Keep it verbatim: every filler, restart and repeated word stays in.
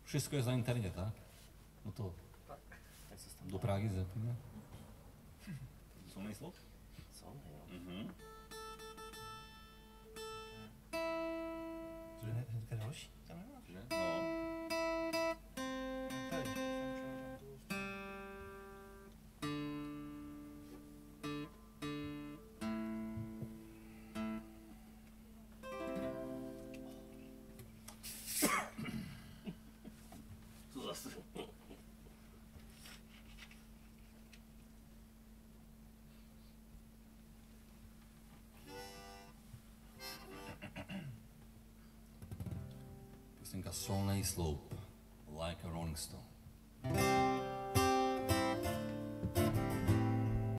Všechno je za interně, tak? No to Tak. Tak se tam do Prahy zepíme. Co myslel? Co? Jo. Mhm. To je hnedka další, tam nemáš. Že? No. Tady. Co zase? Písenka Solnej Slope, Like a Rolling Stone.